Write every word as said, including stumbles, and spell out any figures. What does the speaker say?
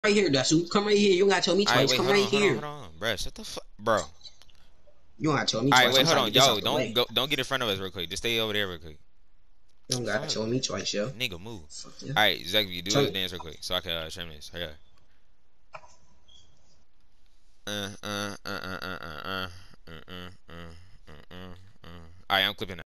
right here, Dasu. Come right here. You don't gotta tell me Alright, twice. wait, Come hold right on, hold on, here. hold on, bro. Shut the fuck, bro. You don't gotta tell me Alright, twice. wait, I'm hold trying to on, get this yo, out the don't way. go, don't get in front of us real quick. Just stay over there real quick. You don't gotta Fuck, tell me twice, yo. nigga, move. Fuck yeah. Alright, Zach, you do Tell this me. dance real quick so I can uh, trim this. Hurry up. Uh, uh, uh, uh, uh, uh, uh, uh, uh, uh, uh, uh. Alright, I'm clipping.